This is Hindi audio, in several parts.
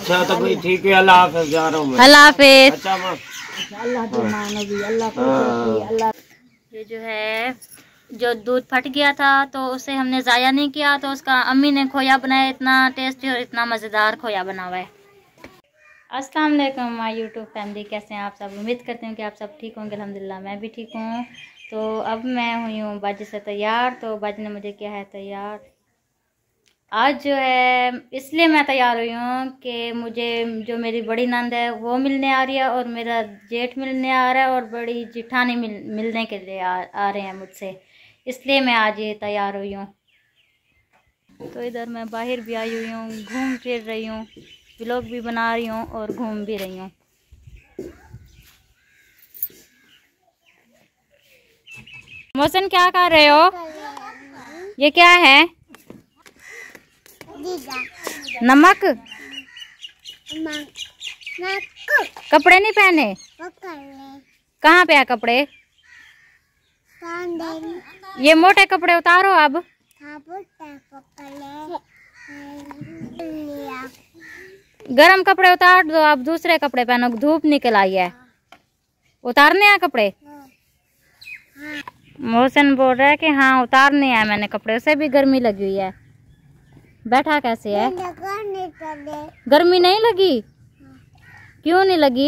अच्छा तो कोई ठीक है, अल्लाह हाफिज़, जा रहा हूँ मैं। अल्लाह हाफिज़। अच्छा माँ, ये जो है, जो दूध फट गया था तो उसे हमने ज़ाया नहीं किया, तो उसका अम्मी ने खोया बनाया, इतना टेस्टी और इतना मज़ेदार खोया बना हुआ है। अस्सलाम वालेकुम माय यूट्यूब फैमिली, कैसे हैं आप सब? उम्मीद करते हैं कि आप सब ठीक होंगे। अल्हम्दुलिल्लाह मैं भी ठीक हूँ। तो अब मैं हुई हूँ बाजी से तैयार, तो बाजी ने मुझे किया है तैयार। आज जो है इसलिए मैं तैयार हुई हूँ कि मुझे जो मेरी बड़ी नंद है वो मिलने आ रही है, और मेरा जेठ मिलने आ रहा है, और बड़ी जिठानी मिलने के लिए आ रहे हैं मुझसे, इसलिए मैं आज ये तैयार हुई हूँ। तो इधर मैं बाहर भी आई हुई हूँ, घूम फिर रही हूँ, व्लॉग भी बना रही हूँ और घूम भी रही हूँ। मोहसिन क्या कर रहे हो? ये क्या है? नमक। कपड़े नहीं पहने? कहाँ पे है कपड़े? ये मोटे कपड़े उतारो अब। गरम कपड़े उतार दो, अब दूसरे कपड़े पहनो, धूप निकल आई है। उतारने हैं कपड़े? मोहसिन बोल रहा है कि हाँ उतारने हैं मैंने कपड़े, उसे भी गर्मी लगी हुई है। बैठा कैसे है? गर्मी नहीं लगी? क्यों नहीं लगी?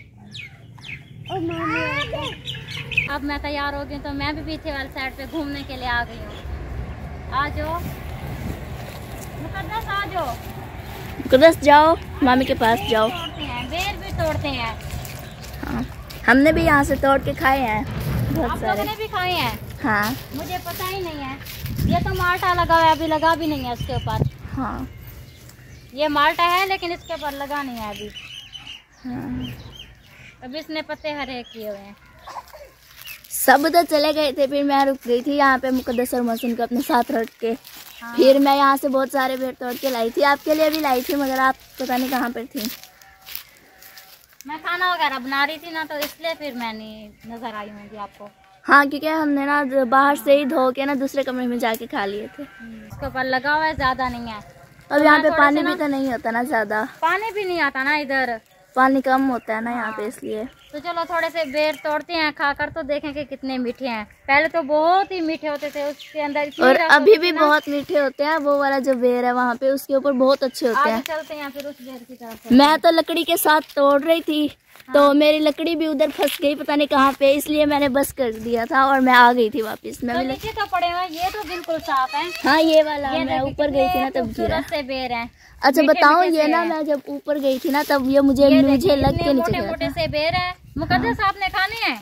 अब मैं तैयार हो गई, तो मैं भी पीछे वाली साइड पे घूमने के लिए आ गई हूँ। आ जाओ मुकद्दस, आ जाओ मुकद्दस, जाओ मामी के पास जाओ। बेर भी तोड़ते हैं। हाँ, हमने भी यहाँ से तोड़ के खाए हैं बहुत आप सारे। लोगों ने भी खाए हैं? हाँ, मुझे पता ही नहीं है। ये तो माल्टा लगा हुआ है, अभी लगा भी नहीं है इसके ऊपर। हाँ, ये माल्टा है लेकिन इसके ऊपर लगा नहीं है अभी। हाँ। अभी इसने पत्ते हरे किए हुए हैं। सब उधर चले गए थे, फिर मैं रुक गई थी यहाँ पे मुकद्दस और मोहसिन को अपने साथ रख के। हाँ। फिर मैं यहाँ से बहुत सारे बेर तोड़ के लाई थी, आपके लिए भी लाई थी, मगर आप पता नहीं कहाँ पर थी। मैं खाना वगैरह बना रही थी ना, तो इसलिए फिर मैं नहीं नजर आई होंगी आपको। हाँ, क्योंकि हमने ना बाहर से ही धो के ना दूसरे कमरे में जाके खा लिए थे। इसके ऊपर लगा हुआ है, ज्यादा नहीं है। अब यहाँ पे पानी भी तो नहीं होता ना ज्यादा, पानी भी नहीं आता ना इधर, पानी पानी कम होता है ना यहाँ पे, इसलिए। तो चलो थोड़े से बेर तोड़ते हैं, खाकर तो देखें कि कितने मीठे हैं। पहले तो बहुत ही मीठे होते थे, उसके अंदर और अभी भी बहुत मीठे होते हैं। वो वाला जो बेर है वहाँ पे, उसके ऊपर बहुत अच्छे होते हैं। चलते हैं फिर उस बेर की तरफ से। मैं तो लकड़ी के साथ तोड़ रही थी, तो मेरी लकड़ी भी उधर फंस गई पता नहीं कहाँ पे, इसलिए मैंने बस कर दिया था और मैं आ गई थी वापस। मैं भी नीचे तो पड़े हुए, ये तो बिल्कुल साफ है। हाँ, ये वाला मैं ऊपर गई थी ना तब गिरा। से बेर है। अच्छा बताओ, ये ना मैं जब ऊपर गई थी ना तब ये मुझे लग के नीचे मोटे मोटे से बेर है। मुकद्दस आपने खाने हैं?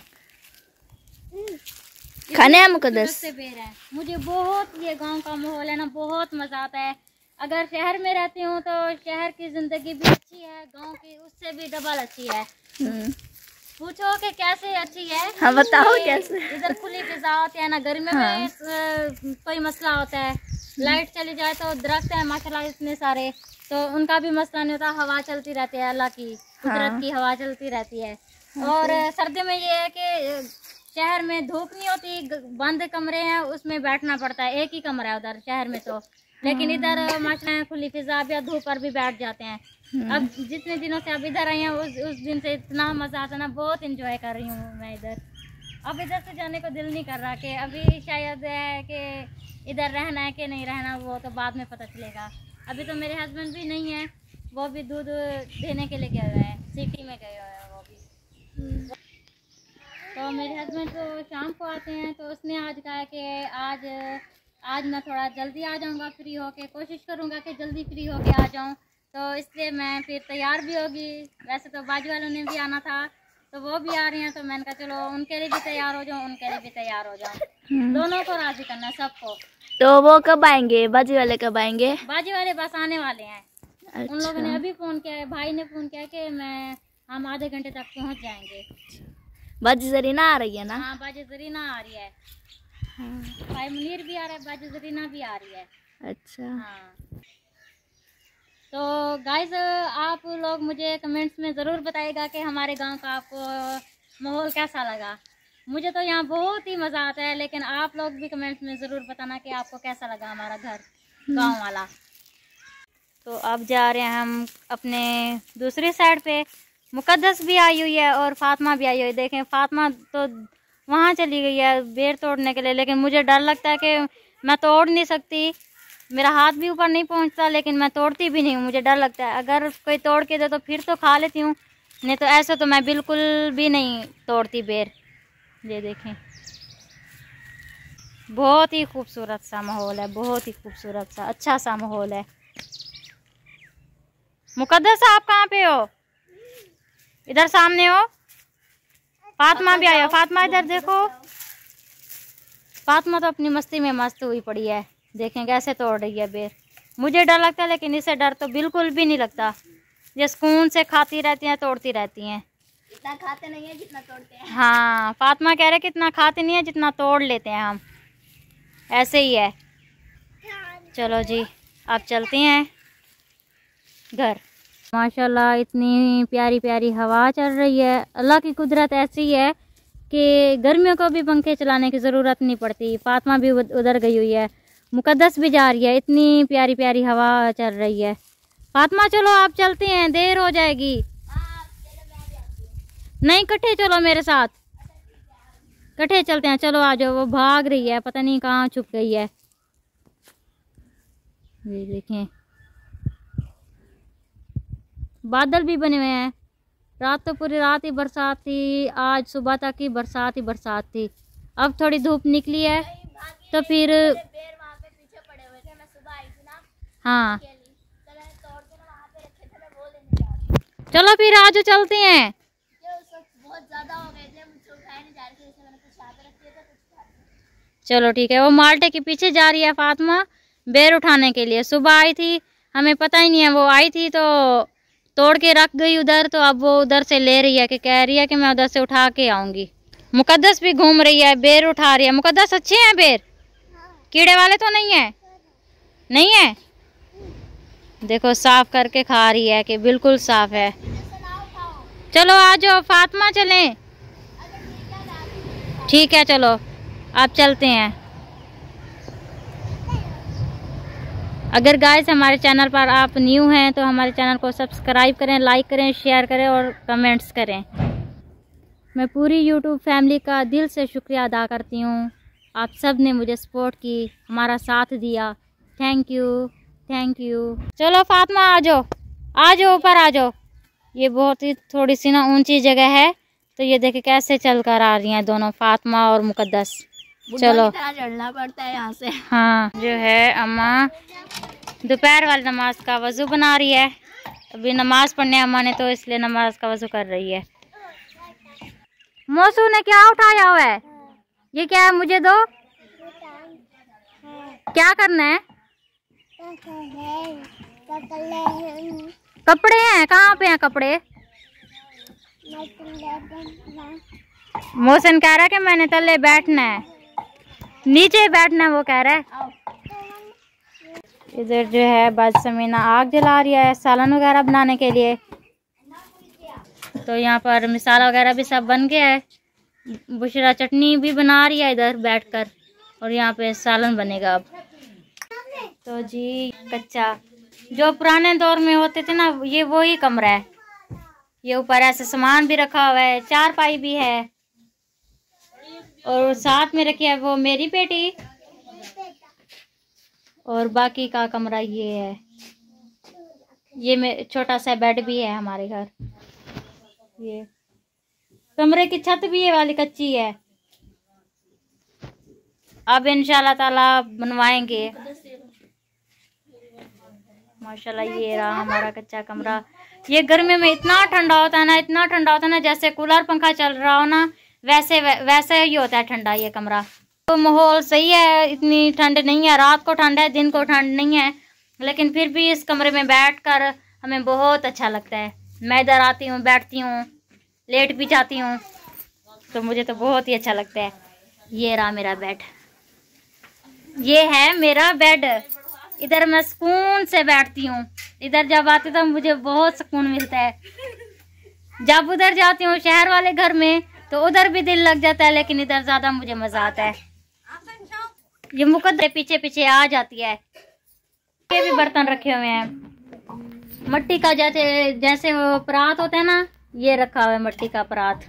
खाने हैं मुकद्दस से बेर है। मुझे बहुत, ये गांव का माहौल है ना, बहुत मजा आता है। अगर शहर में रहती हूँ तो शहर की जिंदगी भी अच्छी है, गांव की उससे भी डबल अच्छी है। पूछो कि कैसे अच्छी है? हाँ बताओ कैसे। इधर खुली फिजा होती है ना, गर्मी में कोई मसला होता है, लाइट चली जाए तो दरख्त है माशाल्लाह इतने सारे, तो उनका भी मसला नहीं होता, हवा चलती रहती है, अल्लाह की कुदरत की हवा चलती रहती है। और सर्दी में ये है कि शहर में धूप नहीं होती, बंद कमरे हैं, उसमें बैठना पड़ता है। एक ही कमरा है उधर शहर में तो, लेकिन इधर माशाल्लाह खुली फिजा भी, धूप पर भी बैठ जाते हैं। अब जितने दिनों से अब इधर आई हैं, उस दिन से इतना मजा आता ना, बहुत इंजॉय कर रही हूँ मैं इधर। अब इधर से जाने को दिल नहीं कर रहा कि अभी शायद है कि इधर रहना है कि नहीं रहना, वो तो बाद में पता चलेगा। अभी तो मेरे हस्बैंड भी नहीं है, वो भी दूध देने के लिए गए हुए हैं, सिटी में गए हुए हैं वो भी। तो मेरे हस्बैंड तो शाम को आते हैं, तो उसने आज कहा कि आज मैं थोड़ा जल्दी आ जाऊंगा, फ्री होके कोशिश करूंगा कि जल्दी फ्री होके आ जाऊं, तो इसलिए मैं फिर तैयार भी होगी। वैसे तो बाजू वालों ने भी आना था, तो वो भी आ रहे हैं, तो मैंने कहा चलो उनके लिए भी तैयार हो जाऊं, उनके लिए भी तैयार हो जाऊं, दोनों को राजी करना सबको। तो वो कब आएंगे? बाजी वाले कब आएंगे? बाजी वाले बस आने वाले हैं। अच्छा। उन लोगों ने अभी फोन किया है, भाई ने फोन किया कि हम आधे घंटे तक पहुंच जाएंगे। बाजी जरीना आ रही है ना? हाँ, बाजी जरीना आ रही है। भाई मुनीर भी आ रहा है, बाजी जरीना भी आ रही है। अच्छा। हाँ, तो गाइस आप लोग मुझे कमेंट्स में ज़रूर बताइएगा कि हमारे गांव का आपको माहौल कैसा लगा। मुझे तो यहाँ बहुत ही मज़ा आता है, लेकिन आप लोग भी कमेंट्स में ज़रूर बताना कि आपको कैसा लगा हमारा घर गांव वाला। तो अब जा रहे हैं हम अपने दूसरी साइड पे। मुकद्दस भी आई हुई है और फातिमा भी आई हुई है। देखें, फातिमा तो वहाँ चली गई है बेर तोड़ने के लिए, लेकिन मुझे डर लगता है कि मैं तोड़ नहीं सकती, मेरा हाथ भी ऊपर नहीं पहुँचता, लेकिन मैं तोड़ती भी नहीं हूँ। मुझे डर लगता है, अगर कोई तोड़ के दे तो फिर तो खा लेती हूँ, नहीं तो ऐसा तो मैं बिल्कुल भी नहीं तोड़ती बेर। ये देखें, बहुत ही खूबसूरत सा माहौल है, बहुत ही खूबसूरत सा अच्छा सा माहौल है। मुकद्दस आप कहाँ पे हो? इधर सामने हो। फातिमा भी आया। फातिमा इधर देखो। फातिमा तो अपनी मस्ती में मस्त हुई पड़ी है। देखें कैसे तोड़ रही है बेर। मुझे डर लगता है, लेकिन इससे डर तो बिल्कुल भी नहीं लगता। ये सुकून से खाती रहती हैं, तोड़ती रहती हैं। इतना खाते नहीं है जितना तोड़ते हैं। हाँ, फातिमा कह रहे कि इतना खाते नहीं है जितना तोड़ लेते हैं हम, ऐसे ही है। चलो जी, अब चलते हैं घर। माशाल्लाह इतनी प्यारी प्यारी हवा चल रही है। अल्लाह की कुदरत ऐसी है कि गर्मियों को भी पंखे चलाने की ज़रूरत नहीं पड़ती। फातिमा भी उधर गई हुई है, मुकद्दस भी जा रही है। इतनी प्यारी प्यारी हवा चल रही है। फातिमा चलो आप चलते हैं, देर हो जाएगी। नहीं, इकट्ठे चलो मेरे साथ, इकट्ठे चलते हैं। चलो आ जाओ। वो भाग रही है, पता नहीं कहाँ छुप गई है। ये देखें, बादल भी बने हुए हैं। रात तो पूरी रात ही बरसात थी, आज सुबह तक ही बरसात ही बरसात थी। अब थोड़ी धूप निकली है तो फिर हाँ चलो फिर आज चलते हैं। बहुत ज्यादा हो गए थे, मुझसे उठाए नहीं जा रहे थे, इसलिए मैंने कुछ याद रख दिया था। चलो ठीक है। वो माल्टे के पीछे जा रही है फातिमा बेर उठाने के लिए। सुबह आई थी, हमें पता ही नहीं है। वो आई थी तो तोड़ के रख गई उधर, तो अब वो उधर से ले रही है कि कह रही है कि मैं उधर से उठा के आऊंगी। मुकद्दस भी घूम रही है, बेर उठा रही है। मुकद्दस अच्छे हैं बेर? कीड़े वाले तो नहीं है? नहीं है? देखो साफ करके खा रही है कि बिल्कुल साफ है। चलो आ जाओ फातिमा, चलें। ठीक है चलो आप चलते हैं। अगर गाइस हमारे चैनल पर आप न्यू हैं तो हमारे चैनल को सब्सक्राइब करें, लाइक करें, शेयर करें और कमेंट्स करें। मैं पूरी यूट्यूब फैमिली का दिल से शुक्रिया अदा करती हूँ। आप सब ने मुझे सपोर्ट की, हमारा साथ दिया। Thank you, thank you. चलो फातिमा आ जाओ, आ जाओ ऊपर आ जाओ। ये बहुत ही थोड़ी सी ना ऊंची जगह है, तो ये देखे कैसे चल कर आ रही हैं दोनों, फातिमा और मुकद्दस। चलो चढ़ना पड़ता है यहाँ से। हाँ, जो है अम्मा दोपहर वाली नमाज का वज़ू बना रही है। अभी नमाज पढ़ने अम्मा ने, तो इसलिए नमाज का वज़ू कर रही है। मौसू ने क्या उठाया हुआ है? ये क्या है? मुझे दो। क्या करना है? कपड़े हैं? कहाँ पे हैं कपड़े? मौसन कह रहा है कि मैंने तले बैठना है, नीचे बैठना है, वो कह रहा है। इधर जो है बाज समीना आग जला रही है सालन वगैरह बनाने के लिए। तो यहाँ पर मिसाला वगैरह भी सब बन गया है। बुशरा चटनी भी बना रही है इधर बैठकर, और यहाँ पे सालन बनेगा अब। तो जी कच्चा जो पुराने दौर में होते थे ना, ये वो ही कमरा है। ये ऊपर ऐसे सामान भी रखा हुआ है, चारपाई भी है, और साथ में रखी है वो मेरी बेटी, और बाकी का कमरा ये है। ये में छोटा सा बेड भी है हमारे घर। ये कमरे की छत भी ये वाली कच्ची है, अब इंशाल्लाह ताला बनवाएंगे। माशाल्लाह ये रहा हमारा कच्चा कमरा। ये गर्मी में इतना ठंडा होता है ना, इतना ठंडा होता है ना, जैसे कूलर पंखा चल रहा हो ना, वैसे ही होता है ठंडा ये कमरा। तो माहौल सही है, इतनी ठंड नहीं है। रात को ठंड है, दिन को ठंड नहीं है, लेकिन फिर भी इस कमरे में बैठकर हमें बहुत अच्छा लगता है। मैं इधर आती हूँ, बैठती हूँ, लेट भी जाती हूँ, तो मुझे तो बहुत ही अच्छा लगता है। ये रहा मेरा बेड, ये है मेरा बेड। इधर मैं सुकून से बैठती हूँ। इधर जब आती तो मुझे बहुत सुकून मिलता है। जब उधर जाती हूँ शहर वाले घर में तो उधर भी दिल लग जाता है, लेकिन इधर ज्यादा मुझे मजा आता है। ये मुकद्दर पीछे पीछे आ जाती है। ये भी बर्तन रखे हुए हैं, मट्टी का जैसे जैसे वो परात होता है ना, ये रखा हुआ है मट्टी का परात,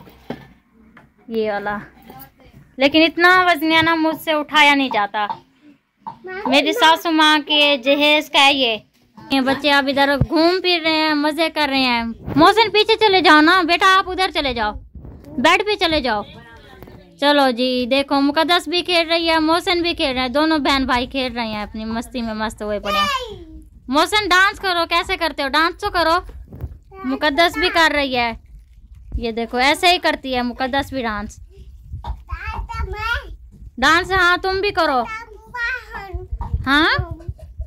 ये वाला। लेकिन इतना वजनिया ना मुझसे उठाया नहीं जाता। मेरी सासू माँ के जहेज का है ये बच्चे अब इधर घूम फिर रहे हैं, मजे कर रहे हैं। मोहसिन पीछे चले जाओ ना बेटा, आप उधर चले जाओ, बेड पे चले जाओ। चलो जी, देखो मुकद्दस भी खेल रही है, मोहसिन भी खेल रहे हैं, दोनों बहन भाई खेल रहे हैं अपनी मस्ती में, मस्त हुए पड़े हैं। मोहसिन डांस करो, कैसे करते हो, डांस तो करो। मुकद्दस भी कर रही है, ये देखो ऐसे ही करती है मुकद्दस भी डांस। डांस हाँ तुम भी करो। हाँ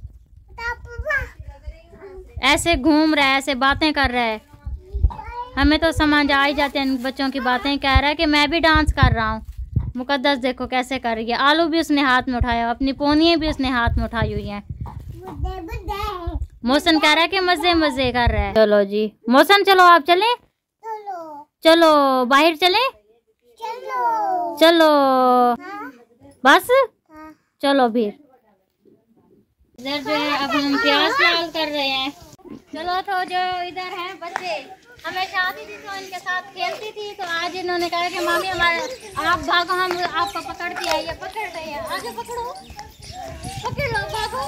ऐसे घूम रहा है, ऐसे बातें कर रहा है, हमें तो समझ आ ही जाते हैं बच्चों की बातें। कह रहा है कि मैं भी डांस कर रहा हूँ। मुकद्दस देखो कैसे कर रही है, आलू भी उसने हाथ में उठाया, अपनी पोनियाँ भी उसने हाथ में उठाई हुई हैं। मोहसिन कह रहा है कि मजे मजे कर रहा है। चलो जी मोहसिन, चलो आप चलें, चलो बाहर चलें, चलो बस चलो फिर। इधर जो है अब हम प्याज लाल कर रहे हैं। चलो तो जो इधर हैं बच्चे, हमेशा आती थी तो इनके साथ खेलती थी, तो आज इन्होंने कहा कि मामी हमारे आप भागो, हम आपको पकड़ती है, ये पकड़ रहे हैं, आगे पकड़ो, पकड़ लो, भागो।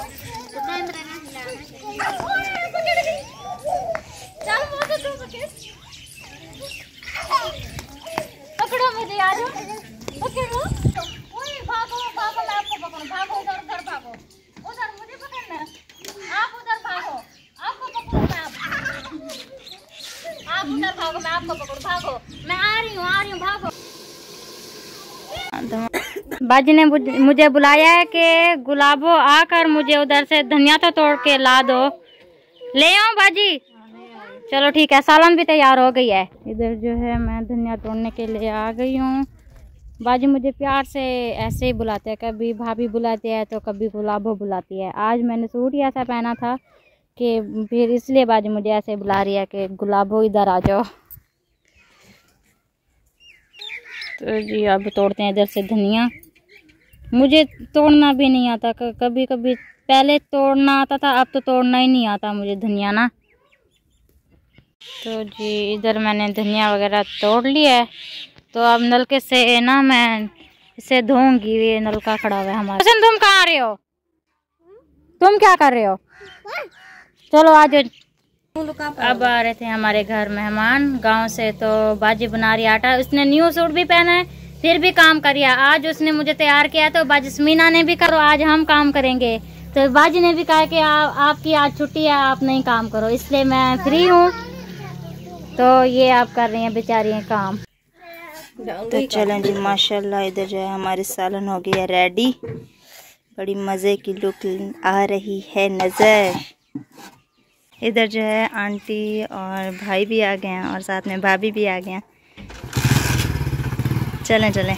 पकड़ो मुझे, आ जाओ, पकड़ो, भागो भागो, मैं आपको पकड़ूं, भागो उधर उधर भागो, उधर मुझे पकड़ना, आप उधर भागो, आपको पकड़ो मैं, आप उधर भागो, मैं आपको पकड़ूं, भागो, मैं आ रही हूँ, भागो। बाजी ने मुझे बुलाया है कि गुलाबो आकर मुझे उधर से धनिया तो तोड़ के ला दो। ले आओ बाजी। चलो ठीक है, सालन भी तैयार हो गई है। इधर जो है मैं धनिया तोड़ने के लिए आ गई हूँ। बाजी मुझे प्यार से ऐसे ही बुलाते हैं, कभी भाभी बुलाती है तो कभी गुलाबो बुलाती है। आज मैंने सूट ही ऐसा पहना था कि फिर इसलिए बाजी मुझे ऐसे बुला रही है कि गुलाबो इधर आ जाओ। तो जी अब तोड़ते हैं इधर से धनिया। मुझे तोड़ना भी नहीं आता, कभी कभी पहले तोड़ना आता था, अब तो तोड़ना ही नहीं आता मुझे धनिया ना। तो जी इधर मैंने धनिया वगैरह तोड़ लिया है, तो अब नलके से ना मैं इसे धोऊंगी। ये नलका खड़ा हुआ है हमारा। तुम कहाँ आ रहे हो, तुम क्या कर रहे हो? चलो आज अब आ रहे थे हमारे घर मेहमान गांव से, तो बाजी बना रही आटा। उसने न्यू सूट भी पहना है, फिर भी काम करिए। आज उसने मुझे तैयार किया, तो बाजी समीना ने भी करो, आज हम काम करेंगे। तो बाजी ने भी कहा कि आपकी आज छुट्टी है, आप नहीं काम करो, इसलिए मैं फ्री हूँ। तो ये आप कर रही हैं बेचारी काम। तो चलें जी, माशाल्लाह इधर जो है हमारी सालन हो गई है रेडी। बड़ी मज़े की लुक आ रही है नज़र। इधर जो है आंटी और भाई भी आ गए हैं और साथ में भाभी भी आ गए हैं। चलें चलें।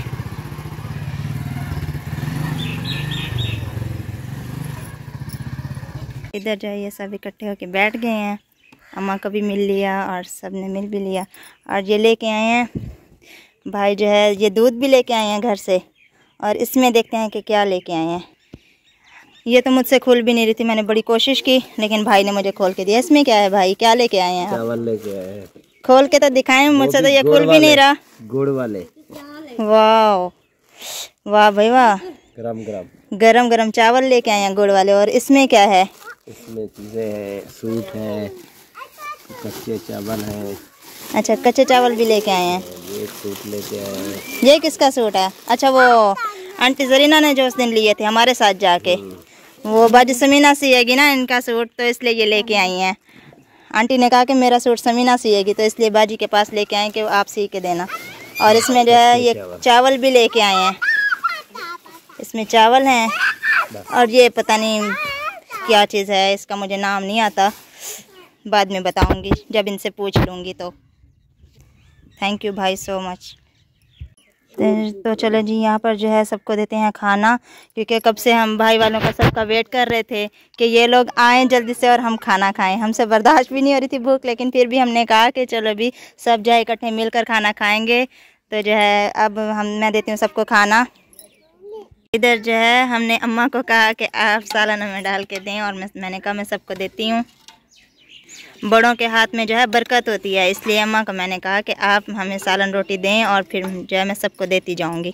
इधर जो है ये सब इकट्ठे होके बैठ गए हैं। अम्मा को भी मिल लिया और सब ने मिल भी लिया। और ये लेके आए हैं भाई जो है, ये दूध भी लेके आए हैं घर से। और इसमें देखते हैं कि क्या लेके आए हैं। ये तो मुझसे खुल भी नहीं रही थी, मैंने बड़ी कोशिश की, लेकिन भाई ने मुझे खोल के दिया। इसमें क्या है भाई, क्या लेके आए हैं? चावल लेके आए हैं। खोल के तो दिखाएं, मुझसे तो ये खुल भी नहीं रहा। गुड़ वाले। वाह वाह भाई वाह, गरम गरम गरम गरम चावल लेके आए हैं गुड़ वाले। और इसमें क्या है? इसमें चीज़ें हैं, सूट है, कच्चे चावल है। अच्छा, कच्चे चावल भी लेके आए हैं। ये सूट लेके आए हैं। ये किसका सूट है? अच्छा, वो आंटी जरीना ने जो उस दिन लिए थे हमारे साथ जाके, वो बाजी समीना सिएगी ना इनका सूट, तो इसलिए ये लेके आई हैं। आंटी ने कहा कि मेरा सूट समीना सिएगी, तो इसलिए बाजी के पास लेके आए कि आप सी के देना। और इसमें जो है ये चावल भी लेके आए हैं। इसमें चावल हैं और ये पता नहीं क्या चीज़ है, इसका मुझे नाम नहीं आता, बाद में बताऊंगी जब इनसे पूछ लूँगी। तो थैंक यू भाई सो मच। तो चलो जी, यहाँ पर जो है सबको देते हैं खाना, क्योंकि कब से हम भाई वालों का सबका वेट कर रहे थे कि ये लोग आएँ जल्दी से और हम खाना खाएं। हमसे बर्दाश्त भी नहीं हो रही थी भूख, लेकिन फिर भी हमने कहा कि चलो भी सब जो है इकट्ठे मिलकर खाना खाएंगे। तो जो है अब मैं देती हूँ सबको खाना। इधर जो है हमने अम्मा को कहा कि आप सालन में डाल के दें, और मैंने कहा मैं सबको देती हूँ। बड़ों के हाथ में जो है बरकत होती है, इसलिए अम्मा को मैंने कहा कि आप हमें सालन रोटी दें और फिर जो है मैं सबको देती जाऊंगी।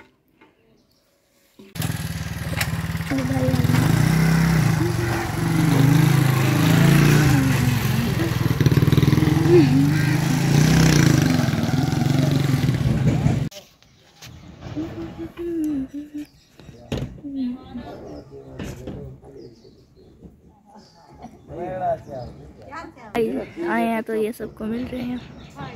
आए हैं तो ये सबको मिल रहे हैं।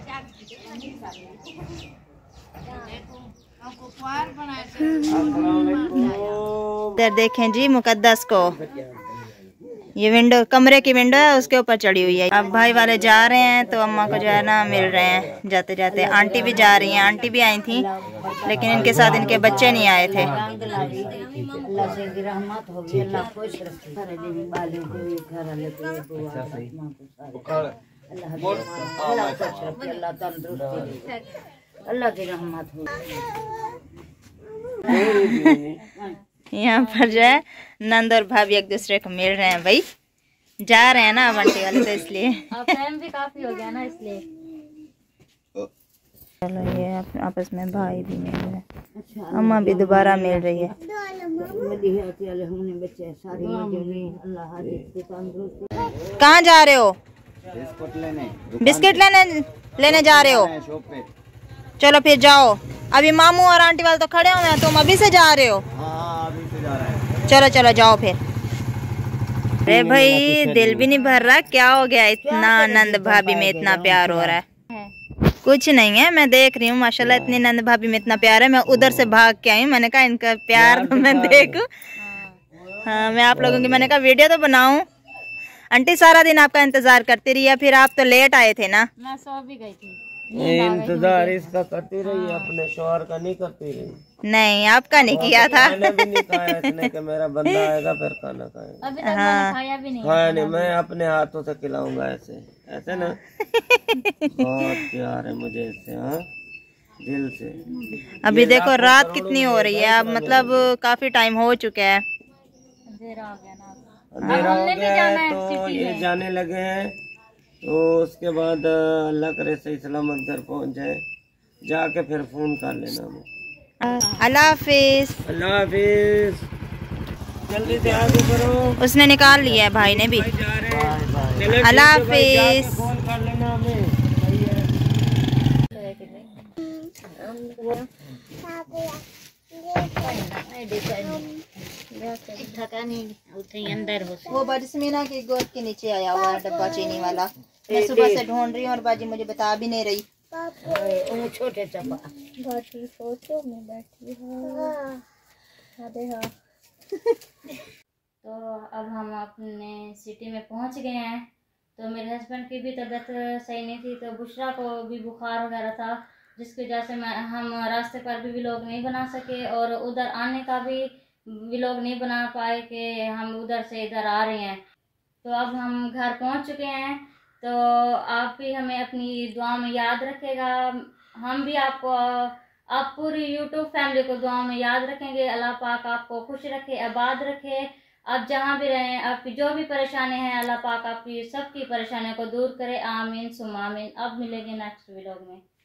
इधर देखें जी मुकद्दस को, ये विंडो कमरे की विंडो है उसके ऊपर चढ़ी हुई है। अब भाई वाले जा रहे हैं तो अम्मा को जो है ना मिल रहे हैं जाते जाते। आंटी भी जा रही हैं, आंटी भी आई थी लेकिन इनके साथ इनके बच्चे नहीं आए थे। अल्लाह की रहमत हो। यहाँ पर जो है नंद और भाभी एक दूसरे को मिल रहे हैं। भाई जा रहे हैं ना अब आंटी वाले तो इसलिए अब टाइम भी काफी हो गया ना इसलिए। चलो ये आपस में भाई भी मिल रहे हैं, अम्मा भी दोबारा मिल रही है। कहाँ जा रहे हो? बिस्किट लेने जा रहे हो? चलो फिर जाओ। अभी मामू और आंटी वाले तो खड़े हुए हैं, तुम अभी से जा रहे हो? हाँ, अभी से जा रहे हैं। चलो चलो जाओ फिर। अरे भाई दिल भी नहीं भर रहा, क्या हो गया इतना नंद भाभी में इतना प्यार हो रहा है? कुछ नहीं है, मैं देख रही हूँ माशाल्लाह इतनी नंद भाभी में इतना प्यार है। मैं उधर से भाग के आई हूँ, मैंने कहा इनका प्यार तो मैं देखूं। हाँ मैं आप लोगों की मैंने कहा वीडियो तो बनाऊं। आंटी सारा दिन आपका इंतजार करती रही है, फिर आप तो लेट आए थे ना। मैं सो भी गई थी। इंतजार इसका करती रही, अपने शौहर का नहीं करती रही। नहीं आपका नहीं किया था। खाना भी नहीं खाया इसने कि मेरा बंदा आएगा फिर खाना खाएगा। अभी तक मैंने खाया भी नहीं। खाया नहीं, मैं अपने हाथों से खिलाऊंगा ऐसे ऐसे ना। बहुत प्यार है मुझे इससे, हाँ दिल से। अभी देखो रात कितनी हो रही है, अब मतलब काफी टाइम हो चुका है। अंधेरा हो गया ना। अंधेरा हो गया है तो ये जाने लगे हैं, तो उसके बाद अल्लाह करे सही सलामत घर पहुंच जाए, जाके फिर फोन कर लेना हमें। अल्लाह हाफिज। अल्लाह हाफिज। जल्दी से आगे करो। उसने निकाल लिया है भाई ने भी। अल्लाह हाफिज। फोन कर लेना हमें। वो बाजी समीना की गोद के नीचे आया हुआ है डब्बा चीनी वाला। मैं सुबह से ढूंढ रही हूँ और बाजी मुझे बता भी नहीं रही। छोटे चपा बाकी फोटो में बैठी हूँ। तो अब हम अपने सिटी में पहुंच गए हैं। तो मेरे हस्बैंड की भी तबीयत सही नहीं थी, तो बुशरा को भी बुखार वगैरह था, जिसकी वजह से हम रास्ते पर भी व्लॉग नहीं बना सके और उधर आने का भी व्लॉग नहीं बना पाए कि हम उधर से इधर आ रहे हैं। तो अब हम घर पहुंच चुके हैं, तो आप भी हमें अपनी दुआ में याद रखेगा। हम भी आपको, आप पूरी यूट्यूब फैमिली को दुआ में याद रखेंगे। अल्लाह पाक आपको खुश रखे, आबाद रखे। आप जहाँ भी रहें, आपकी जो भी परेशानी है अल्लाह पाक आपकी सबकी परेशानियों को दूर करे। आमीन सुम आमीन। अब मिलेंगे नेक्स्ट व्लॉग में।